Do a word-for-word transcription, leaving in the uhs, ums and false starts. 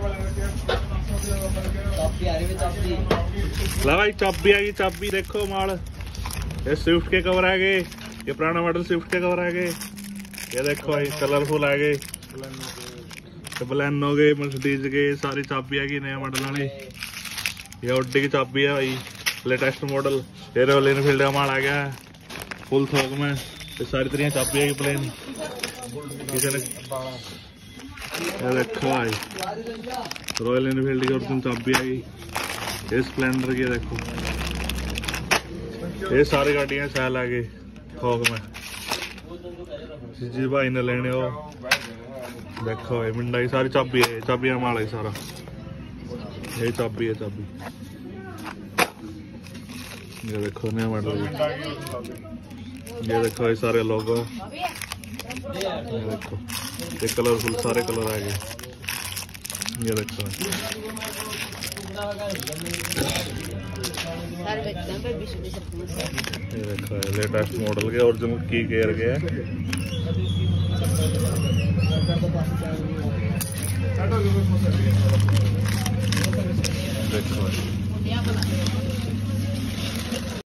ला भाई चाबी आ गई, चाबी देखो माल। ये स्विफ्ट के कवर आ गए, ये पुराना मॉडल स्विफ्ट के कवर आ गए। ये देखो भाई कलरफुल आ गए, ब्लैन हो गए, मर्सिडीज के, सारी चाबी आ गई नया मॉडल वाली। ये ऑडी की चाबी है भाई, लेटेस्ट मॉडल। ये रॉयल एनफील्ड का माल आ गया है फुल थोक में। ये सारी तरह चाबी आ गई प्लेन। किसी ने ये देखो भाई रॉयल एनफील्ड की ओरिजिनल चाबी आ गई। ये स्प्लेंडर की देखो, ये सारी गाड़ियां सैल आ गई थोक में। जी भाई ने लेने हो देखो भाई मिंडाई सारी चाबी है, चाबी माल है सारा। ये चाबी है, चाबी ये देखो नया मॉडल। ये देखो ये सारे लोगो, ये देखो ये कलरफुल सारे कलर आ गए। ये देखो ये देखो लेटेस्ट मॉडल के ओरिजिनल की केयर के देखो।